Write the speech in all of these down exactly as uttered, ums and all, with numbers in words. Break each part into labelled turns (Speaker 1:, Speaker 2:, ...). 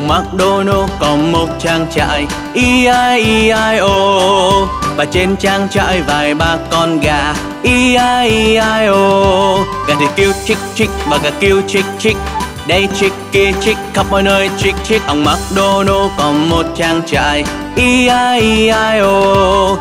Speaker 1: Ông McDonald có một trang trại E I E I O, và trên trang trại vài ba con gà E I E I O. Gà thì kêu chick chick và gà kêu chick chick, đây chick kia chick khắp mọi nơi chick chick. Ông McDonald có một trang trại E I E I O.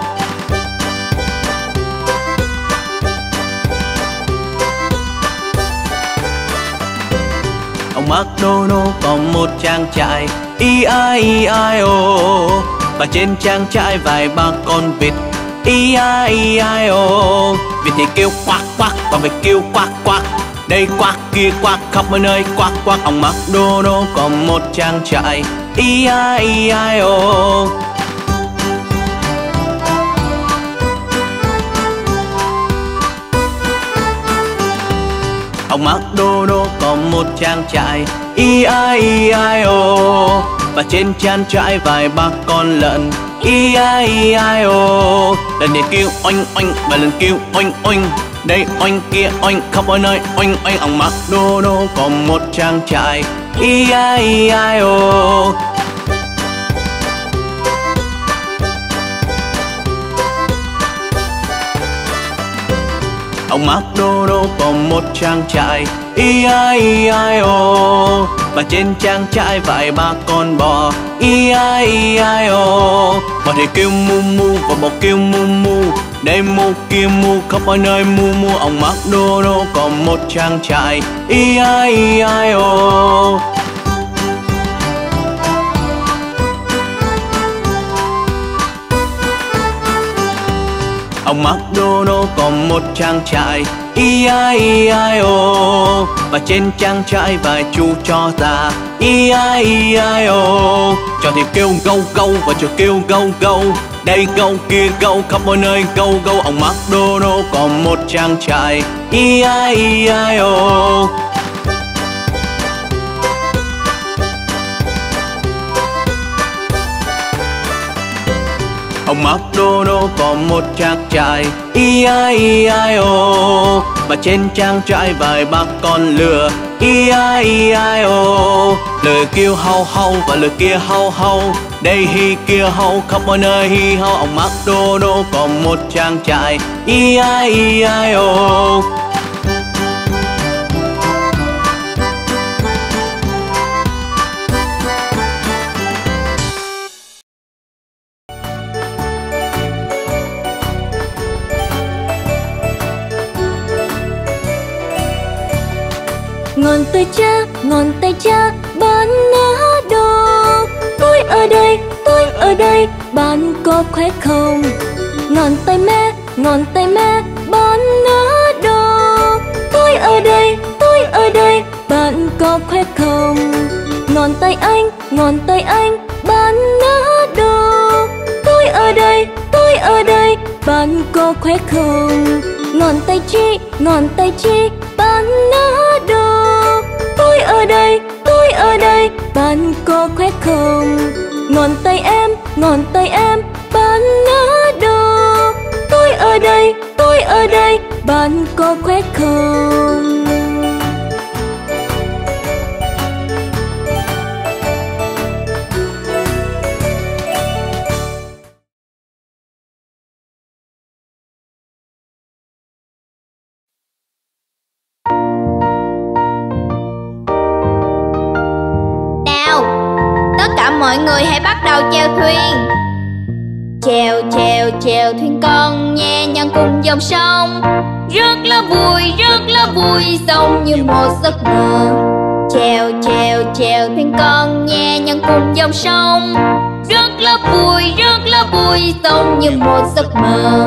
Speaker 1: Ông McDonald có một trang trại E I E I O, và trên trang trại vài ba con vịt E I E I O. Vịt thì kêu quack quack và vịt kêu quack quack, đây quack kia quack khắp mọi nơi quack quack. Ông McDonald có một trang trại E I E I O. Ông McDonald có một trang trại E I E I O, và trên trang trại vài ba con lợn E I E I O. Lần này kêu oanh oanh và lần kêu oanh oanh, đây oanh kia oanh khắp mọi nơi oanh oanh. Ông McDonald có một trang trại E I E I O. Ông McDonald có một trang trại E I E I O, và trên trang trại vài ba con bò E I E I O. Bò thì kêu mu mu và bò kêu mu mu, đây mu kia mu khắp mọi nơi mu mu. Ông McDonald có một trang trại E I E I O. Ông McDonald có một trang trại E I E I O, và trên trang trại vài chú chó già E I E I O. Chó thì kêu gâu gâu và chó kêu gâu gâu, đây gâu kia gâu khắp mọi nơi gâu gâu. Ông McDonald có một trang trại E I E I O. Ông McDonald có một trang trại E I E I O, và trên trang trại vài ba con lừa E I E I O. Lừa kêu hau hau và lừa kia hau hau, đây hi kia hau khắp mọi nơi hi hau. Ông McDonald có một trang trại E I E I O.
Speaker 2: Ngón tay cha, ngón tay cha, bạn nỡ đồ. Tôi ở đây, tôi ở đây, bạn có khỏe không? Ngón tay mẹ, ngón tay mẹ, bạn nỡ đồ. Tôi ở đây, tôi ở đây, bạn có khỏe không? Ngón tay anh, ngón tay anh, bạn nỡ đồ. Tôi ở đây, tôi ở đây, bạn có khỏe không? Ngón tay chị, ngón tay chị, bạn nỡ đồ. Tôi ở đây, tôi ở đây, bạn có khỏe không? Ngón tay em, ngón tay em, bạn nỡ đồ. Tôi ở đây, tôi ở đây, bạn có khỏe không?
Speaker 3: Mọi người hãy bắt đầu chèo thuyền. Chèo chèo chèo thuyền con nhẹ nhàng cùng dòng sông, rất là vui rất là vui giống như một giấc mơ. Chèo chèo chèo thuyền con nhẹ nhàng cùng dòng sông, rất là vui rất là vui giống như một giấc mơ.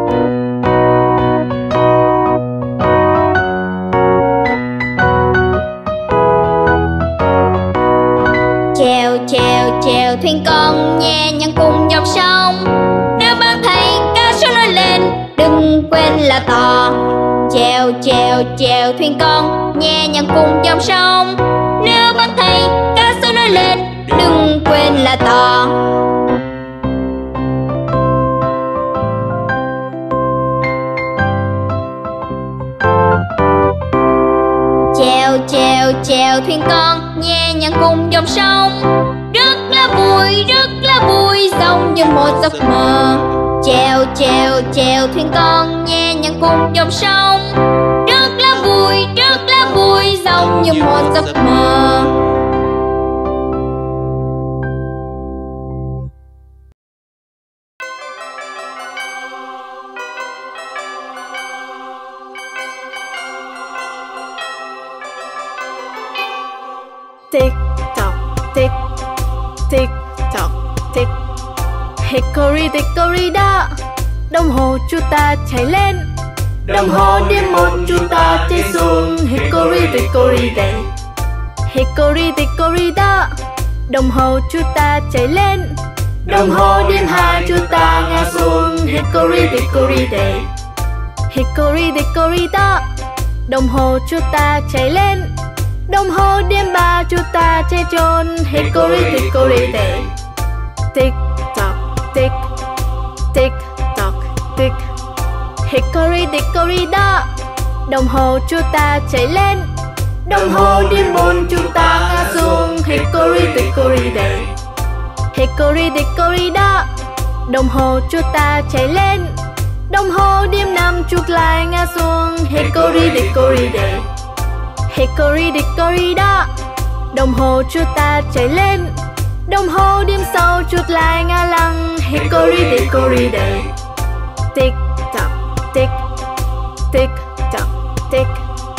Speaker 3: Chèo chèo chèo thuyền con nhẹ nhàng cùng dòng sông, nếu bạn thấy cá sấu nổi lên đừng quên là to. Chèo chèo chèo thuyền con nhẹ nhàng cùng dòng sông, nếu bạn thấy cá sấu nổi lên đừng quên là to. Chèo chèo chèo thuyền con nhẹ nhàng cùng dòng sông, vui, rất là vui, giống như một giấc mơ. Chèo chèo chèo thuyền con nhẹ nhàng cùng dòng sông, rất là vui, rất là vui, giống như một giấc mơ.
Speaker 4: Tick tock, tick, tick tock, tick. Hickory dickory dock, đồng hồ chúng ta chạy lên, đồng hồ điểm một chúng ta chạy xuống. Hickory dickory day. Hickory dickory dock, đồng hồ chúng ta chạy lên, đồng hồ điểm hai chúng ta ngã xuống. Hickory dickory day. Hickory dickory dock, đồng hồ chúng ta chạy lên, đồng hồ điểm ba chúng ta chạy trốn. Hickory dickory day. Tick tock, tick, tick tock, tick. Hickory dickory dock, đồng hồ chúng ta chạy lên, đồng hồ điểm bốn chúng ta ngã xuống. Hickory dickory day. Hickory dickory dock, đồng hồ chúng ta chạy lên, đồng hồ điểm năm chúng lại ngã xuống. Hickory dickory day. Hickory dickory dock, đồng hồ chúng ta chạy lên, đồng hồ điểm sáu chút lại ngã lăng. Hickory dickory day. Tick tock, tick, tick tock, tick.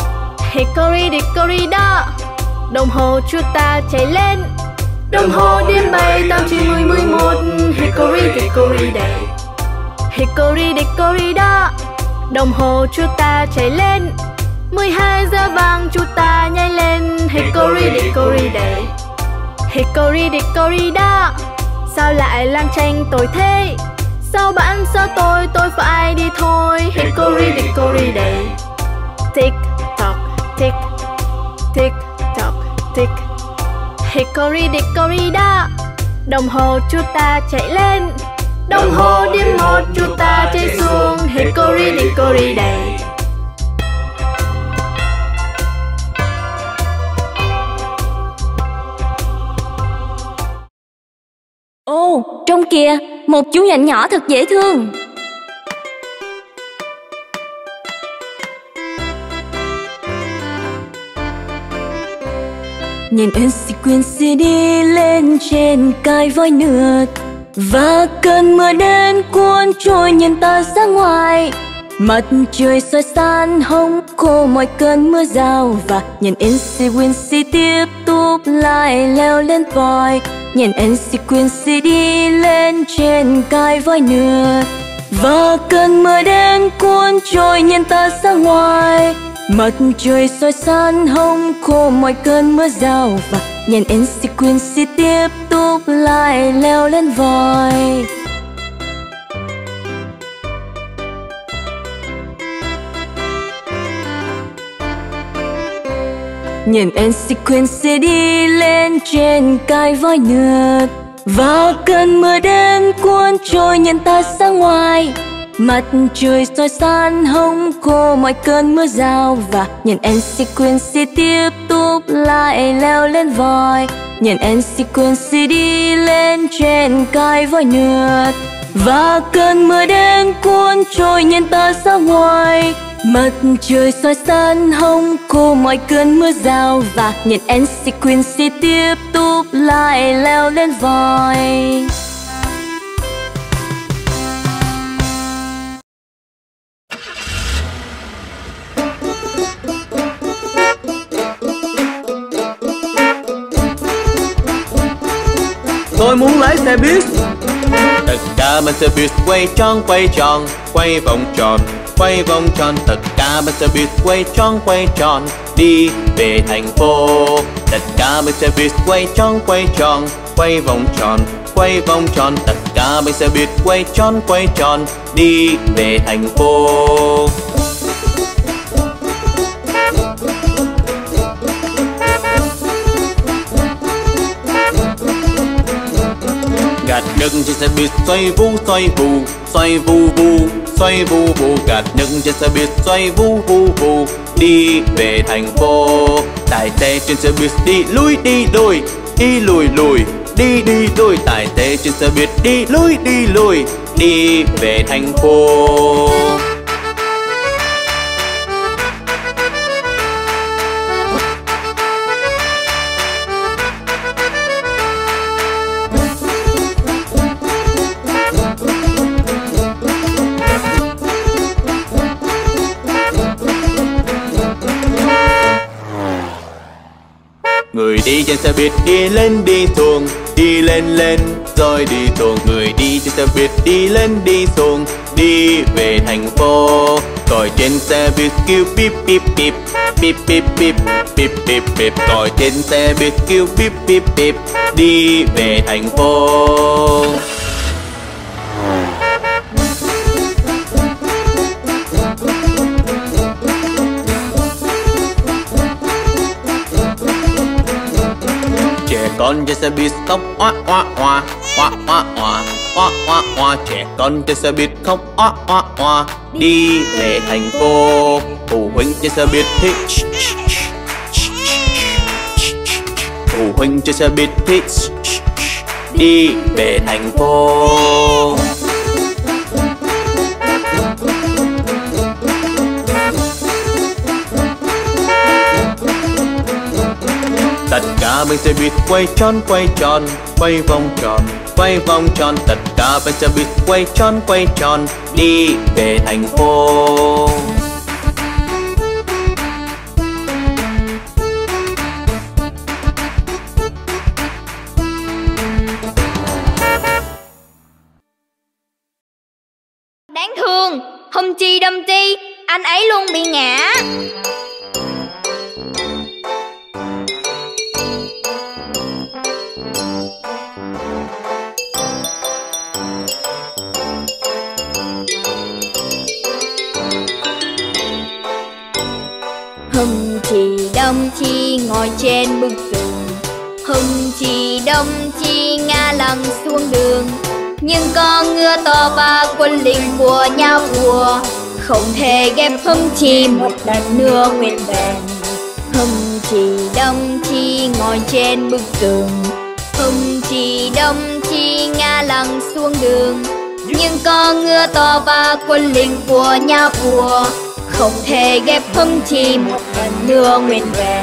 Speaker 4: Hickory dickory dock, đồng hồ chúng ta chạy lên, đồng hồ điểm bảy tám chín mười mười một. Hickory dickory day. Hickory dickory dock, đồng hồ chúng ta chạy lên, mười hai giờ vàng chúng ta nhảy lên. Hickory dickory day. Hickory dickory dock, sao lại lang tranh tôi thế? Sao bạn sao tôi, tôi phải đi thôi. Hickory dickory day. Tick tock, tick, tick tock, tick. Hickory dickory dock, đồng hồ chúng ta chạy lên, đồng hồ điểm một chúng ta chạy xuống. Hickory dickory day.
Speaker 2: Ồ, trông kìa, một chú nhện nhỏ thật dễ thương. Nhện Encyclopedia đi lên trên cái voi nước, và cơn mưa đến cuốn trôi nhện ta ra ngoài. Mặt trời soi san hồng khô mọi cơn mưa rào, và nhện Encyclopedia tiếp tục lại leo lên voi. Nhện Encyclopedia đi lên trên cái voi nước, và cơn mưa đến cuốn trôi nhện ta ra ngoài. Mặt trời soi san hồng khô mọi cơn mưa rào, và nhện Encyclopedia tiếp tục lại leo lên voi. Nhện Encyclopedia đi lên trên cái voi nước, và cơn mưa đến cuốn trôi nhện ta ra ngoài. Mặt trời soi san hồng khô mọi cơn mưa rào, và nhện Encyclopedia tiếp tục lại leo lên voi. Nhện Encyclopedia đi lên trên cái voi nước, và cơn mưa đến cuốn trôi nhện ta ra ngoài. Mặt trời soi san hồng khô mọi cơn mưa rào, và nhện Encyclopedia tiếp tục lại leo lên voi.
Speaker 1: Tôi muốn lái xe buýt. Tất cả bên xe buýt quay tròn quay tròn, quay vòng tròn, quay vòng tròn. Tất cả bên xe buýt quay tròn quay tròn, đi về thành phố. Tất cả bên xe buýt quay tròn quay tròn, quay vòng tròn, quay vòng tròn. Tất cả bên xe buýt quay tròn quay tròn, đi về thành phố. Gạt nước trên xe buýt xoay vu xoay vù, xoay vu vu, xoay vu vu. Gạt nước trên xe buýt xoay vu vu vu, đi về thành phố. Tài xế trên xe buýt đi lui đi lùi, đi lùi lùi, đi đi lùi, tài xế trên xe buýt đi lùi đi lùi, đi về thành phố. Người đi trên xe buýt đi lên đi xuống, đi lên lên rồi đi xuống. Người đi trên xe buýt đi lên đi xuống, đi về thành phố. Còi trên xe buýt kêu bíp bíp bíp, bíp bíp bíp, bíp bíp bíp. Còi trên xe buýt kêu bíp bíp bíp, đi về thành phố. Con trên xe buýt khóc oa oa oa, oa oa oa, oa oa oa. Trẻ con trên xe buýt khóc oa oa oa, đi về thành phố. Phụ huynh trên xe buýt thích, phụ huynh trên xe buýt thích, đi về thành phố. Tất cả bên xe buýt quay tròn quay tròn, quay vòng tròn, quay vòng tròn. Tất cả bên xe buýt quay tròn quay tròn, đi về thành phố.
Speaker 3: Đáng thương, Hum Chi Đâm Chi, anh ấy luôn bị ngã.
Speaker 2: Hum Chi Đâm Chi ngồi trên bức tường,
Speaker 3: Hum Chi Đâm Chi ngã lăn xuống đường. Nhưng con ngựa to ba quân lính của nhà vua không thể ghép Hum Chi một lần nữa nguyên vẹn.
Speaker 2: Hum Chi Đâm Chi ngồi trên bức tường,
Speaker 3: Hum Chi Đâm Chi ngã lăn xuống đường. Nhưng con ngựa to ba quân lính của nhà vua không thể ghép Hum Chi một lần nữa nguyên vẹn.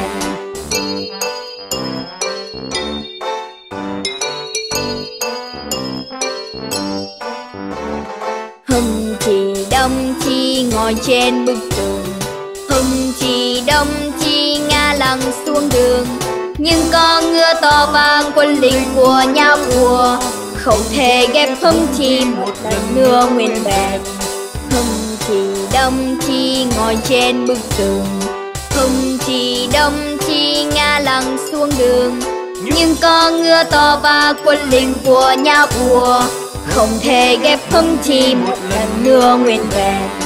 Speaker 2: Hum Chi Đâm Chi ngồi trên bức tường,
Speaker 3: Hum Chi Đâm Chi ngã lăn xuống đường. Nhưng con ngựa to vàng quân lính của nhà vua không thể ghép Hum Chi một lần nữa nguyên vẹn.
Speaker 2: Hum Chi Đâm Chi ngồi trên bức tường,
Speaker 3: Hum Chi Đâm Chi ngã lăn xuống đường. Nhưng con ngựa to ba quân lính của nhà vua không thể ghép Hum Chi một lần nữa nguyên vẹn.